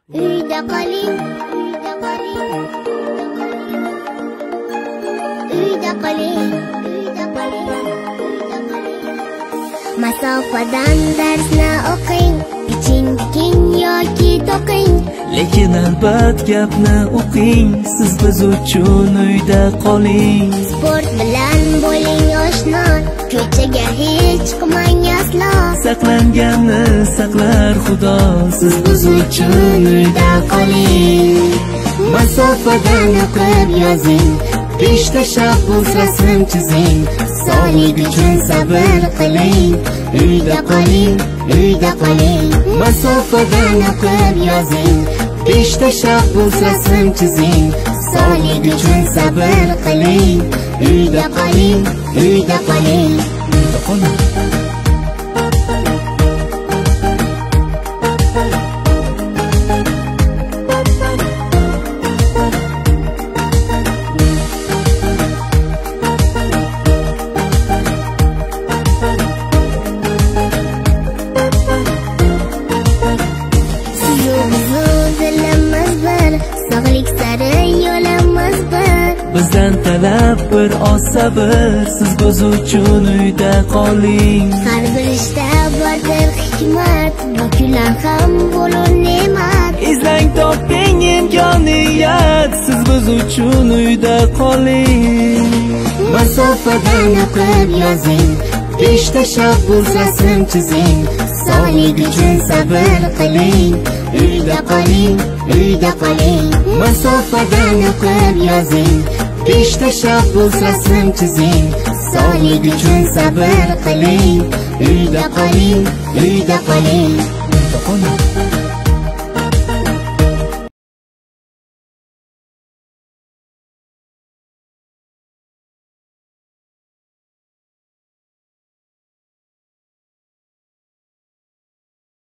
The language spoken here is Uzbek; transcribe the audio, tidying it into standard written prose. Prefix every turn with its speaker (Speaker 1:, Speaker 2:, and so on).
Speaker 1: Uyda qoling, uyda qoling, masofadan darsni o'qing, piching yoki to'qing.
Speaker 2: Lekin albat gapni o'qing, siz biz uchun uyda qoling.
Speaker 1: Sport bilan bo'ling oshno, ko'chaga hech chiqmang aslo.
Speaker 2: Saqlanganni saqlar Xudo, siz biz uchun uyda qoling.
Speaker 1: Masofadan o'qib yozing, 5 tashabbus rasm chizing, sog'lik uchun sabr qiling. Uyda qoling, uyda qoling. Masofadan o'qib yozing, 5 tashabbus rasm chizing, sog'lik uchun sabr qiling. Uyda qoling, uyda qoling.
Speaker 2: Uyda qoling. Bizdan talab bir oz sabr, siz biz uchun uyda qoling.
Speaker 1: Har bir ishda bordir hikmat, bu kunlar ham bo'lur ne'mat.
Speaker 2: Izlang toping imkoniyat, siz biz uchun uyda qoling.
Speaker 1: Masofadan o'qib yozing, 5 tashabbus rasm chizing, sog'lik uchun sabr qiling. Uyda qoling, uyda qoling. Masofadan o'qib yozing, 5 tashabbus rasm chizing, sog'lik uchun sabr qiling. Uyda qoling, uyda qoling.
Speaker 2: Uyda qoling.